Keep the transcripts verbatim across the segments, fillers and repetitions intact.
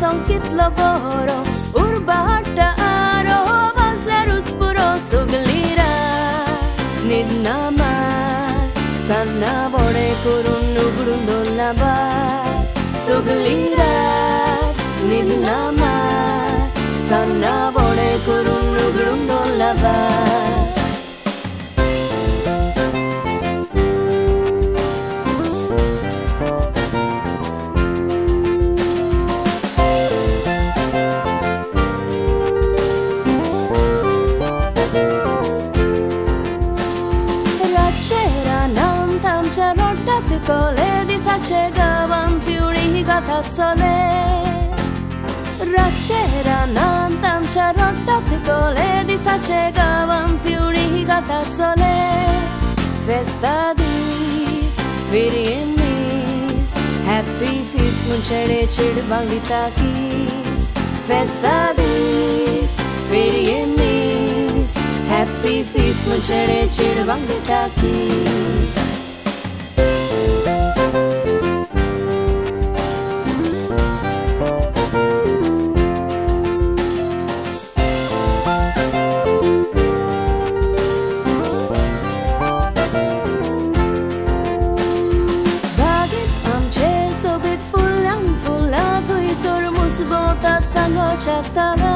nacą kitlo boro urbata aro vaslerut spuro suglira nidnama sanna bode kurun nugrundolaba suglira nidnama sanna bode kurun nugrundolaba. Cole di sacegavan fiori gatazzole Raccera nantam charottate cole di sacegavan fiori gatazzole Festa dis firimis Happy feast muncere chid bangita kis Festa dis firimis Happy feast muncere chid bangita kis botat sango chaktala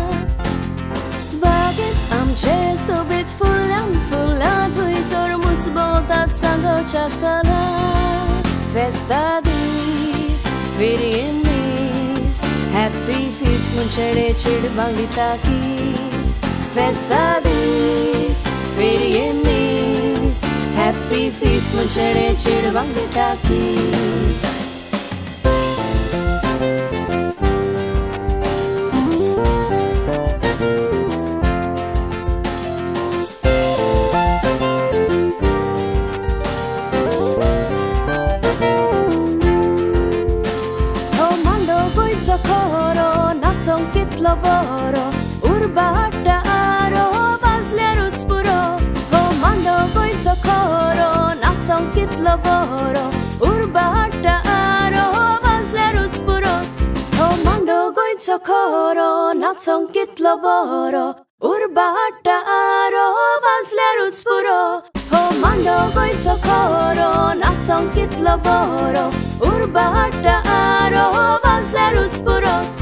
Bagit amche sobit fulan fulan Hui sormus botat sango chaktala Festa dis virimis Happy feast munchere chid bangita kis Festa dis virimis Happy feast munchere chid bangita kis Coro, nacą kitlo boro urbata aro vaslerut spuro Komando gojco coro, nacą kitlo boro urbata aro vaslerut spuro Komando gojco coro, nacą kitlo boro urbata aro vaslerut spuro Komando gojco coro, nacą kitlo boro urbata aro vaslerut spuro